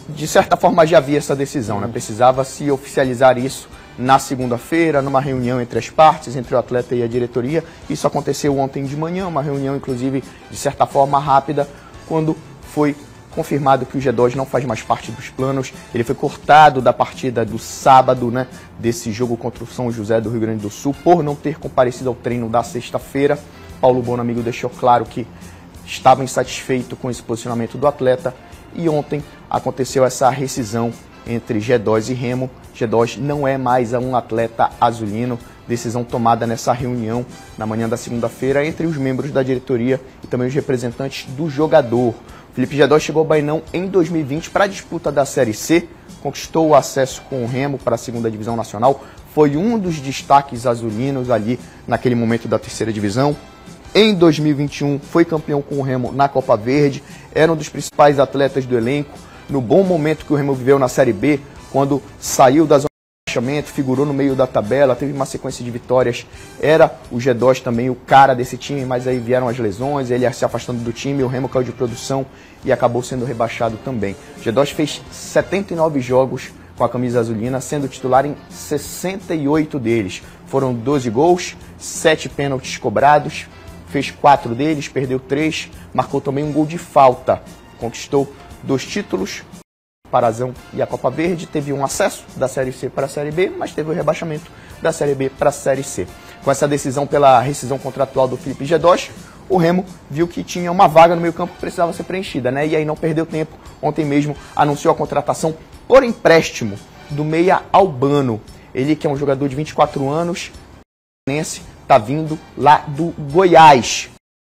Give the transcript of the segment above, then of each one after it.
de certa forma já havia essa decisão, né? Precisava se oficializar isso na segunda-feira, numa reunião entre as partes, entre o atleta e a diretoria. Isso aconteceu ontem de manhã, uma reunião inclusive de certa forma rápida, quando foi confirmado que o G2 não faz mais parte dos planos. Ele foi cortado da partida do sábado, né, desse jogo contra o São José do Rio Grande do Sul, por não ter comparecido ao treino da sexta-feira. Paulo Bonamigo deixou claro que estava insatisfeito com esse posicionamento do atleta e ontem aconteceu essa rescisão entre G2 e Remo. G2 não é mais um atleta azulino. Decisão tomada nessa reunião na manhã da segunda-feira entre os membros da diretoria e também os representantes do jogador. Felipe G2 chegou ao Bainão em 2020 para a disputa da Série C, conquistou o acesso com o Remo para a segunda divisão nacional, foi um dos destaques azulinos ali naquele momento da terceira divisão. Em 2021 foi campeão com o Remo na Copa Verde, era um dos principais atletas do elenco, no bom momento que o Remo viveu na Série B, quando saiu da zona de rebaixamento, figurou no meio da tabela, teve uma sequência de vitórias, era o G2 também o cara desse time, mas aí vieram as lesões, ele se afastando do time, o Remo caiu de produção e acabou sendo rebaixado também. O G2 fez 79 jogos com a camisa azulina, sendo titular em 68 deles. Foram 12 gols, 7 pênaltis cobrados, fez 4 deles, perdeu 3, marcou também um gol de falta, conquistou 2 títulos, Parazão e a Copa Verde, teve um acesso da Série C para a Série B, mas teve o rebaixamento da Série B para a Série C. Com essa decisão pela rescisão contratual do Felipe G2, o Remo viu que tinha uma vaga no meio campo que precisava ser preenchida, né? E aí não perdeu tempo, ontem mesmo anunciou a contratação por empréstimo do meia Albano. Ele que é um jogador de 24 anos, está vindo lá do Goiás.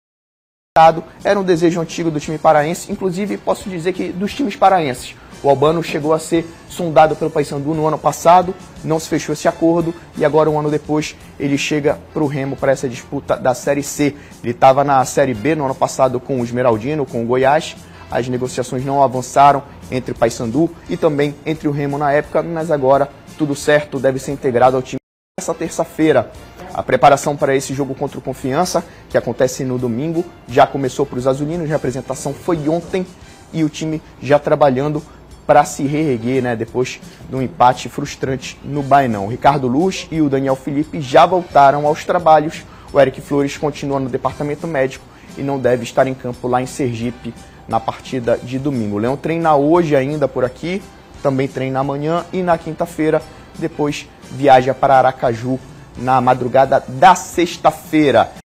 Era um desejo antigo do time paraense, inclusive posso dizer que dos times paraenses. O Albano chegou a ser sondado pelo Paysandu no ano passado, não se fechou esse acordo e agora, um ano depois, ele chega para o Remo para essa disputa da Série C. Ele estava na Série B no ano passado com o Esmeraldino, com o Goiás. As negociações não avançaram entre o Paysandu e também entre o Remo na época, mas agora tudo certo, deve ser integrado ao time essa terça-feira. A preparação para esse jogo contra o Confiança, que acontece no domingo, já começou para os azulinos, a apresentação foi ontem e o time já trabalhando para se reerguer, né, depois de um empate frustrante no Bainão. O Ricardo Luz e o Daniel Felipe já voltaram aos trabalhos. O Eric Flores continua no departamento médico e não deve estar em campo lá em Sergipe na partida de domingo. O Leão treina hoje ainda por aqui, também treina amanhã e na quinta-feira, depois viaja para Aracaju na madrugada da sexta-feira.